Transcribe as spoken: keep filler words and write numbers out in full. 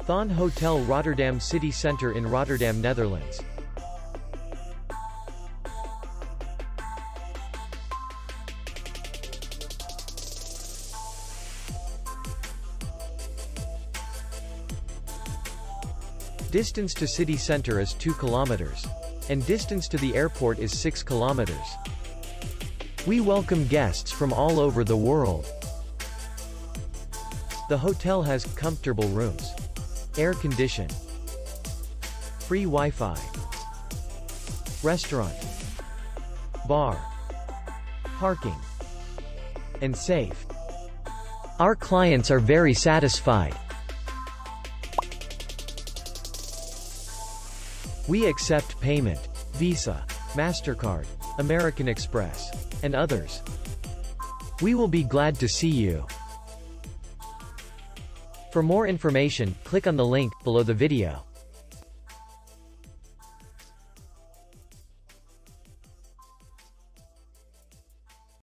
Thon Hotel Rotterdam City Centre in Rotterdam, Netherlands. Distance to city center is two kilometers. And distance to the airport is six kilometers. We welcome guests from all over the world. The hotel has comfortable rooms, air condition, free Wi-Fi, restaurant, bar, parking, and safe. Our clients are very satisfied. We accept payment, Visa, MasterCard, American Express, and others. We will be glad to see you. For more information, click on the link below the video.